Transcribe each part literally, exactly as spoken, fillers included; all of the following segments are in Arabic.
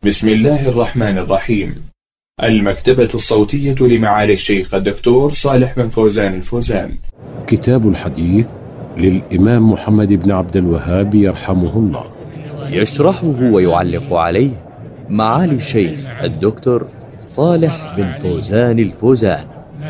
بسم الله الرحمن الرحيم. المكتبة الصوتية لمعالي الشيخ الدكتور صالح بن فوزان الفوزان. كتاب الحديث للإمام محمد بن عبد الوهاب يرحمه الله، يشرحه ويعلق عليه معالي الشيخ الدكتور صالح بن فوزان الفوزان،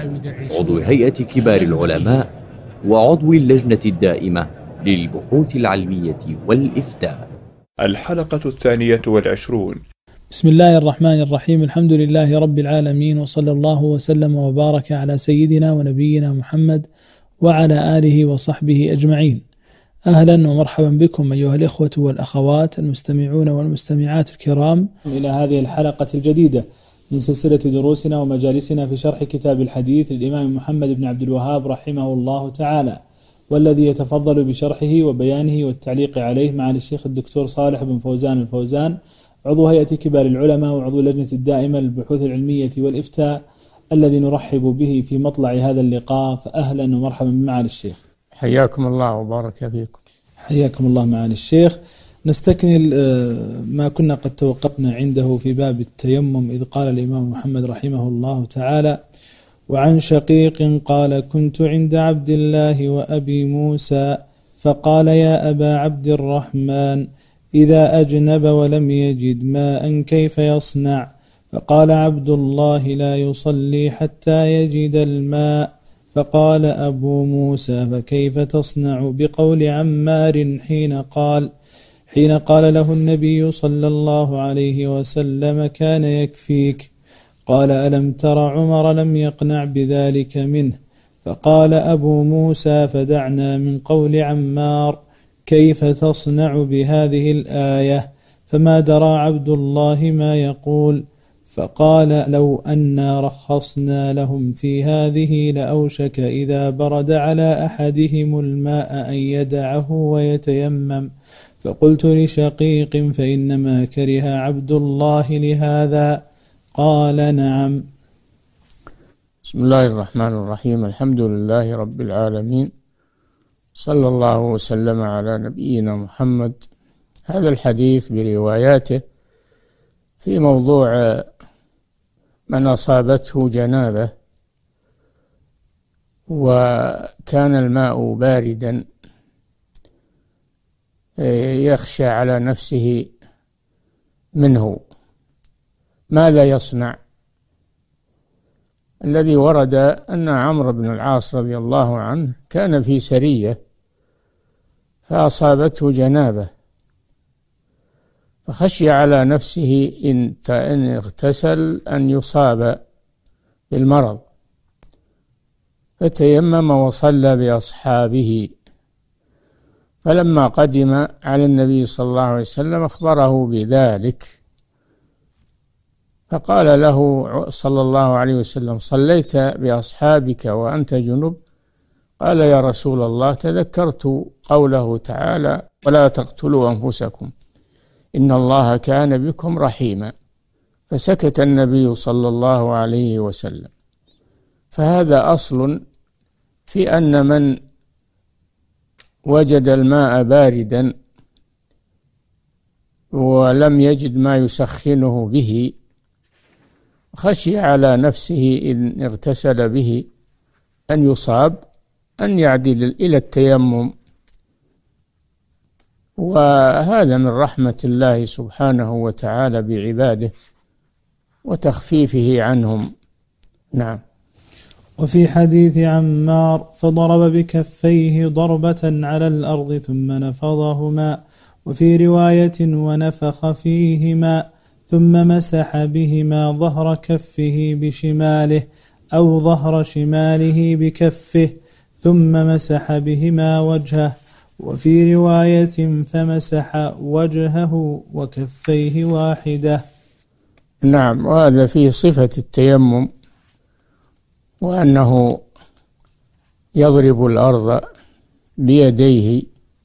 عضو هيئة كبار العلماء وعضو اللجنة الدائمة للبحوث العلمية والإفتاء. الحلقة الثانية والعشرون. بسم الله الرحمن الرحيم. الحمد لله رب العالمين، وصلى الله وسلم وبارك على سيدنا ونبينا محمد وعلى آله وصحبه أجمعين. أهلا ومرحبا بكم أيها الإخوة والأخوات المستمعون والمستمعات الكرام إلى هذه الحلقة الجديدة من سلسلة دروسنا ومجالسنا في شرح كتاب الحديث للإمام محمد بن عبد الوهاب رحمه الله تعالى، والذي يتفضل بشرحه وبيانه والتعليق عليه معالي الشيخ الدكتور صالح بن فوزان الفوزان، عضو هيئة كبار العلماء وعضو اللجنة الدائمة للبحوث العلمية والإفتاء، الذي نرحب به في مطلع هذا اللقاء. فأهلا ومرحبا بمعالي الشيخ. حياكم الله وبارك فيكم. حياكم الله معالي الشيخ. نستكمل ما كنا قد توقفنا عنده في باب التيمم، إذ قال الإمام محمد رحمه الله تعالى: وعن شقيق قال: كنت عند عبد الله وأبي موسى فقال: يا أبا عبد الرحمن، إذا أجنب ولم يجد ماء كيف يصنع؟ فقال عبد الله: لا يصلي حتى يجد الماء. فقال أبو موسى: فكيف تصنع بقول عمار حين قال حين قال له النبي صلى الله عليه وسلم: كان يكفيك؟ قال: ألم تر عمر لم يقنع بذلك منه؟ فقال أبو موسى: فدعنا من قول عمار، كيف تصنع بهذه الآية؟ فما درى عبد الله ما يقول. فقال: لو أنا رخصنا لهم في هذه لأوشك إذا برد على أحدهم الماء أن يدعه ويتيمم. فقلت لشقيق: فإنما كره عبد الله لهذا؟ قال: نعم. بسم الله الرحمن الرحيم. الحمد لله رب العالمين، صلى الله وسلم على نبينا محمد. هذا الحديث برواياته في موضوع من أصابته جنابة وكان الماء باردا يخشى على نفسه منه، ماذا يصنع؟ الذي ورد أن عمرو بن العاص رضي الله عنه كان في سرية فأصابته جنابة، فخشي على نفسه إن اغتسل أن يصاب بالمرض، فتيمم وصلى بأصحابه. فلما قدم على النبي صلى الله عليه وسلم أخبره بذلك، فقال له صلى الله عليه وسلم: صليت بأصحابك وأنت جنب؟ قال: يا رسول الله، تذكرت قوله تعالى: ولا تقتلوا أنفسكم إن الله كان بكم رحيما. فسكت النبي صلى الله عليه وسلم. فهذا أصل في أن من وجد الماء باردا ولم يجد ما يسخنه به، خشي على نفسه إن اغتسل به أن يصاب، أن يعدل إلى التيمم. وهذا من رحمة الله سبحانه وتعالى بعباده وتخفيفه عنهم. نعم. وفي حديث عمار: فضرب بكفيه ضربة على الأرض ثم نفضهما. وفي رواية: ونفخ فيهما ثم مسح بهما ظهر كفه بشماله أو ظهر شماله بكفه ثم مسح بهما وجهه. وفي رواية: فمسح وجهه وكفيه واحدة. نعم. وهذا فيه صفة التيمم، وأنه يضرب الأرض بيديه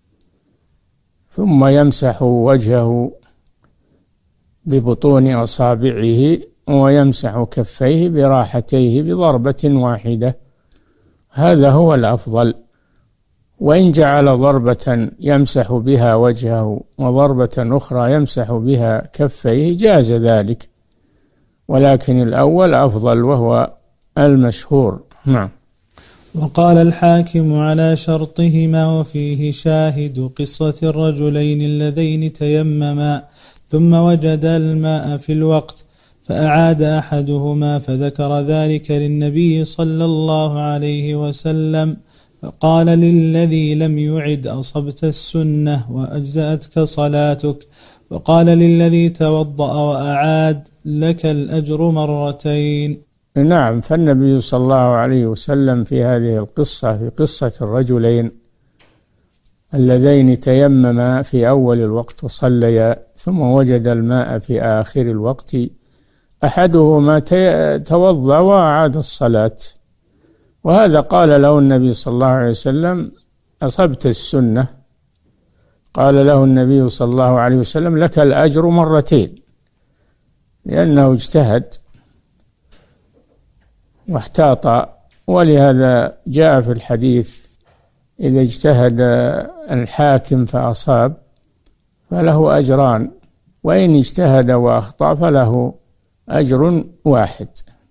ثم يمسح وجهه ببطون أصابعه ويمسح كفيه براحتيه بضربة واحدة. هذا هو الأفضل، وإن جعل ضربة يمسح بها وجهه وضربة أخرى يمسح بها كفيه جاز ذلك، ولكن الأول أفضل وهو المشهور. نعم. وقال الحاكم على شرطهما وفيه شاهد قصة الرجلين اللذين تيمما ثم وجد الماء في الوقت فأعاد أحدهما فذكر ذلك للنبي صلى الله عليه وسلم فقال للذي لم يعد أصبت السنة وأجزأتك صلاتك، وقال للذي توضأ وأعاد لك الأجر مرتين. نعم. فالنبي صلى الله عليه وسلم في هذه القصة، في قصة الرجلين اللذين تيمما في أول الوقت وصليا ثم وجد الماء في آخر الوقت، أحدهما توضأ وأعاد الصلاة، وهذا قال له النبي صلى الله عليه وسلم أصبت السنة. قال له النبي صلى الله عليه وسلم لك الأجر مرتين، لأنه اجتهد واحتاط. ولهذا جاء في الحديث إذا اجتهد الحاكم فأصاب فله أجران، وإن اجتهد وأخطأ فله أجر واحد.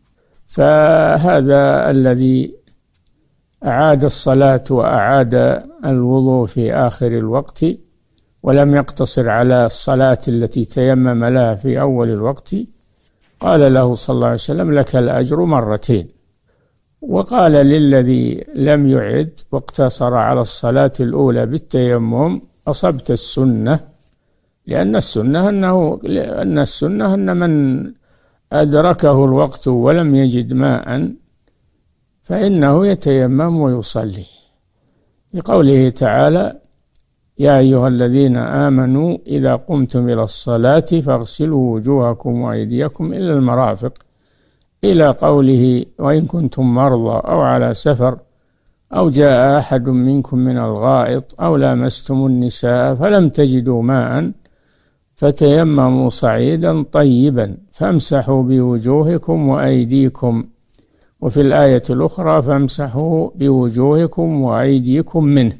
فهذا الذي أعاد الصلاة وأعاد الوضوء في آخر الوقت ولم يقتصر على الصلاة التي تيمم لها في أول الوقت، قال له صلى الله عليه وسلم لك الأجر مرتين. وقال للذي لم يعد واقتصر على الصلاة الأولى بالتيمم أصبت السنة، لأن السنة أنه لأن السنة أن من أدركه الوقت ولم يجد ماء فإنه يتيمم ويصلي، لقوله تعالى يا أيها الذين آمنوا إذا قمتم إلى الصلاة فاغسلوا وجوهكم وأيديكم إلى المرافق، إلى قوله وإن كنتم مرضى أو على سفر أو جاء أحد منكم من الغائط أو لامستم النساء فلم تجدوا ماء فتيمموا صعيدا طيبا فامسحوا بوجوهكم وأيديكم، وفي الآية الأخرى فامسحوا بوجوهكم وأيديكم منه.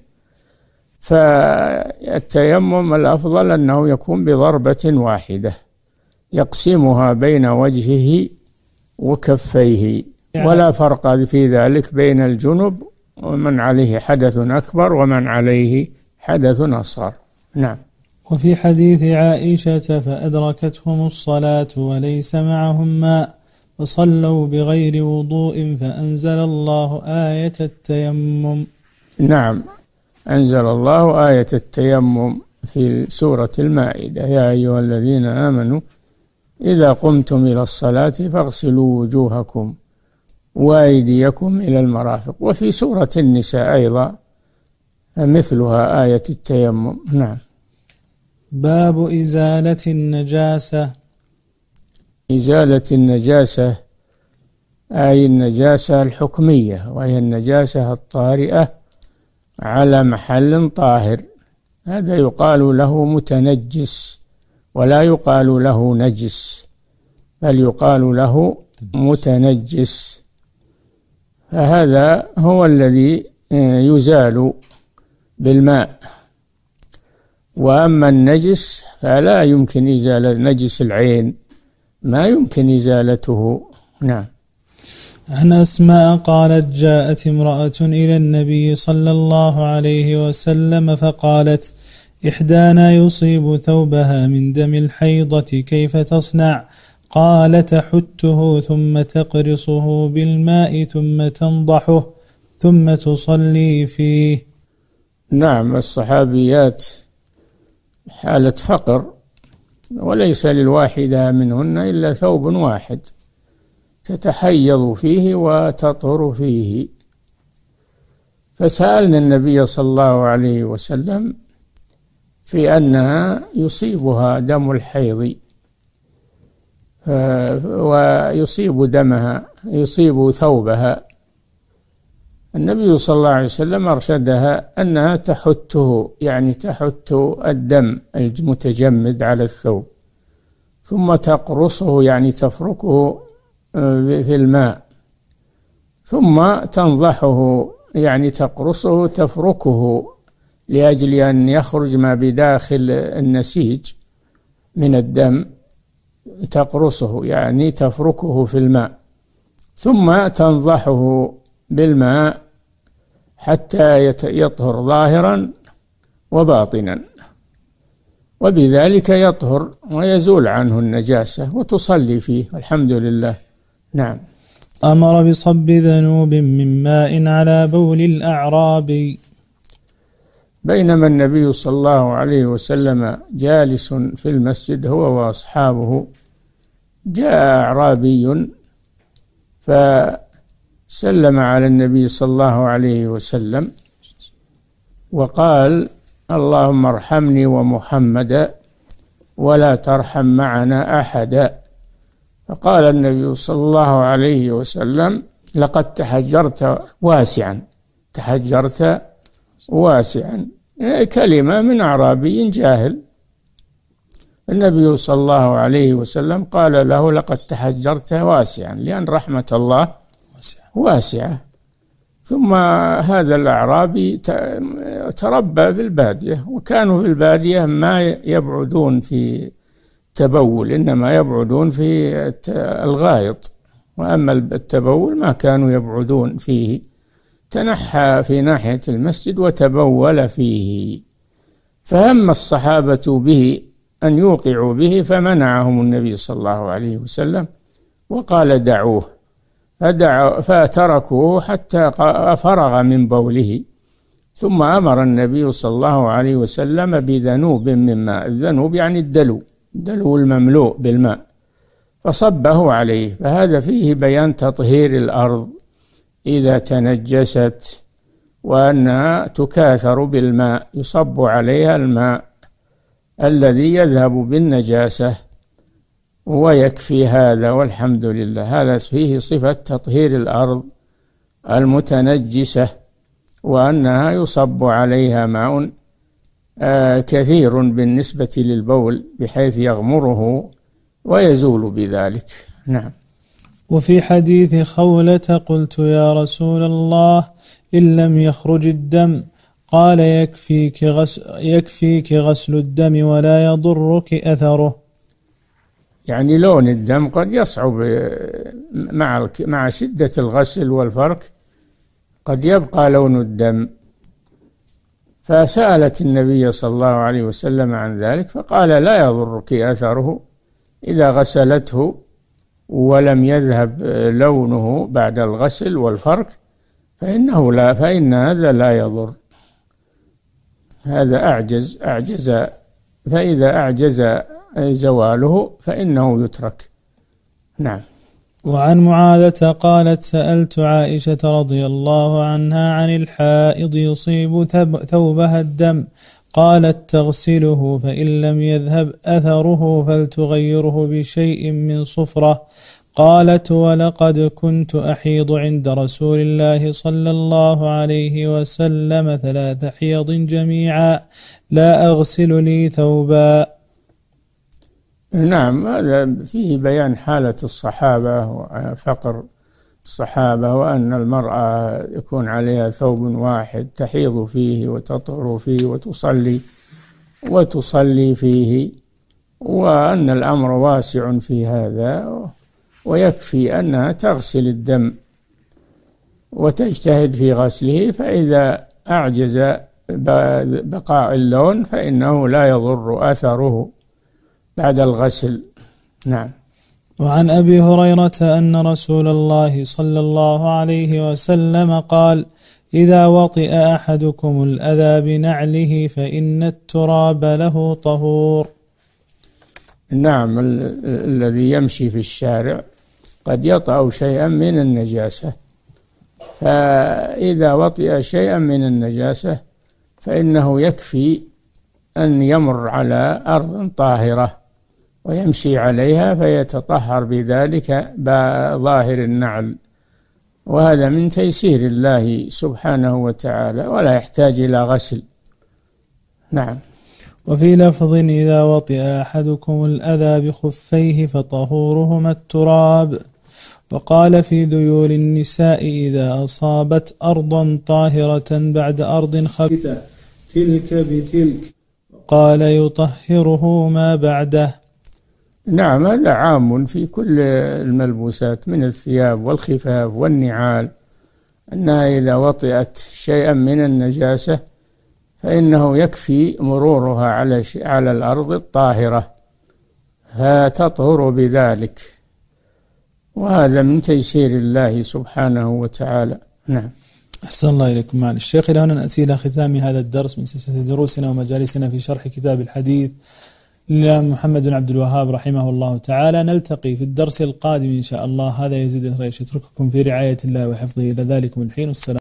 فالتيمم الأفضل أنه يكون بضربة واحدة يقسمها بين وجهه وكفيه، ولا فرق في ذلك بين الجنب ومن عليه حدث أكبر ومن عليه حدث أصغر. نعم. وفي حديث عائشة فأدركتهم الصلاة وليس معهم ماء فصلوا بغير وضوء فأنزل الله آية التيمم. نعم، أنزل الله آية التيمم في سورة المائدة يا أيها الذين آمنوا إذا قمتم إلى الصلاة فاغسلوا وجوهكم وأيديكم إلى المرافق، وفي سورة النساء أيضا مثلها آية التيمم. نعم. باب إزالة النجاسة. إزالة النجاسة أي النجاسة الحكمية، وهي النجاسة الطارئة على محل طاهر، هذا يقال له متنجس ولا يقال له نجس، بل يقال له متنجس، فهذا هو الذي يزال بالماء. وأما النجس فلا يمكن إزالة نجس العين، ما يمكن إزالته. نعم. عن أسماء قالت جاءت امرأة إلى النبي صلى الله عليه وسلم فقالت إحدانا يصيب ثوبها من دم الحيضة كيف تصنع؟ قال تحته ثم تقرصه بالماء ثم تنضحه ثم تصلي فيه. نعم، الصحابيات حالة فقر وليس للواحدة منهن إلا ثوب واحد تتحيض فيه وتطهر فيه، فسألنا النبي صلى الله عليه وسلم في أنها يصيبها دم الحيض ويصيب دمها يصيب ثوبها. النبي صلى الله عليه وسلم أرشدها أنها تحته، يعني تحت الدم المتجمد على الثوب، ثم تقرصه يعني تفركه في الماء، ثم تنضحه يعني تقرصه تفركه لأجل أن يخرج ما بداخل النسيج من الدم، تقرصه يعني تفركه في الماء، ثم تنضحه بالماء حتى يطهر ظاهرا وباطنا، وبذلك يطهر ويزول عنه النجاسة وتصلي فيه. الحمد لله. نعم. أمر بصب ذنوب من ماء على بول الأعرابي. بينما النبي صلى الله عليه وسلم جالس في المسجد هو وأصحابه، جاء أعرابي فسلم على النبي صلى الله عليه وسلم وقال: اللهم ارحمني ومحمدا ولا ترحم معنا أحدا. فقال النبي صلى الله عليه وسلم: لقد تحجرت واسعا، تحجرت واسعا، كلمة من أعرابي جاهل. النبي صلى الله عليه وسلم قال له: لقد تحجرت واسعا، لأن رحمة الله واسعة. ثم هذا الأعرابي تربى في البادية، وكانوا في البادية ما يبعدون في التبول، إنما يبعدون في الغائط، وأما التبول ما كانوا يبعدون فيه. تنحى في ناحية المسجد وتبول فيه، فهم الصحابة به أن يوقعوا به، فمنعهم النبي صلى الله عليه وسلم وقال: دعوه. فدعوا فتركوه حتى فرغ من بوله، ثم أمر النبي صلى الله عليه وسلم بذنوب من ماء. الذنوب يعني الدلو، الدلو المملوء بالماء، فصبه عليه. فهذا فيه بيان تطهير الأرض إذا تنجست، وأنها تكاثر بالماء، يصب عليها الماء الذي يذهب بالنجاسة ويكفي هذا، والحمد لله. هذا فيه صفة تطهير الأرض المتنجسة، وأنها يصب عليها ماء كثير بالنسبة للبول بحيث يغمره ويزول بذلك. نعم. وفي حديث خولة: قلت يا رسول الله إن لم يخرج الدم، قال: يكفيك غسل, يكفيك غسل الدم ولا يضرك أثره. يعني لون الدم قد يصعب مع مع شدة الغسل والفرك، قد يبقى لون الدم. فسألت النبي صلى الله عليه وسلم عن ذلك، فقال: لا يضرك أثره إذا غسلته ولم يذهب لونه بعد الغسل والفرك، فإنه لا فإن هذا لا يضر. هذا أعجز أعجز فإذا أعجز زواله فإنه يترك. نعم. وعن معاذة قالت: سألت عائشة رضي الله عنها عن الحائض يصيب ثوبها الدم، قالت: تغسله، فإن لم يذهب أثره فلتغيره بشيء من صفرة. قالت: ولقد كنت أحيض عند رسول الله صلى الله عليه وسلم ثلاث حيض جميعا، لا أغسل لي ثوبا. نعم. هذا فيه بيان حالة الصحابة وفقر الصحابة، وأن المرأة يكون عليها ثوب واحد تحيض فيه وتطهر فيه وتصلي وتصلي فيه، وأن الأمر واسع في هذا، ويكفي أنها تغسل الدم وتجتهد في غسله، فإذا أعجز بقاء اللون فإنه لا يضر أثره بعد الغسل. نعم. وعن أبي هريرة أن رسول الله صلى الله عليه وسلم قال: إذا وطئ أحدكم الأذى بنعله فإن التراب له طهور. نعم. ال- الذي يمشي في الشارع قد يطأ شيئا من النجاسة، فإذا وطئ شيئا من النجاسة فإنه يكفي أن يمر على أرض طاهرة ويمشي عليها فيتطهر بذلك بظاهر النعل، وهذا من تيسير الله سبحانه وتعالى، ولا يحتاج إلى غسل. نعم. وفي لفظ: إذا وطئ أحدكم الأذى بخفيه فطهورهما التراب. وقال في ذيول النساء إذا أصابت أرضا طاهرة بعد أرض خبيثة تلك بتلك، قال يطهره ما بعده. نعم، هذا عام في كل الملبوسات من الثياب والخفاف والنعال، أنها إذا وطئت شيئا من النجاسة فإنه يكفي مرورها على على الأرض الطاهرة فتطهر بذلك، وهذا من تيسير الله سبحانه وتعالى. نعم. أحسن الله إليكم معالي الشيخ. إلى هنا نأتي إلى ختام هذا الدرس من سلسلة دروسنا ومجالسنا في شرح كتاب الحديث للإمام محمد بن عبد الوهاب رحمه الله تعالى. نلتقي في الدرس القادم إن شاء الله. هذا يزيد الخير، أترككم في رعاية الله وحفظه إلى ذلكم الحين. والسلام.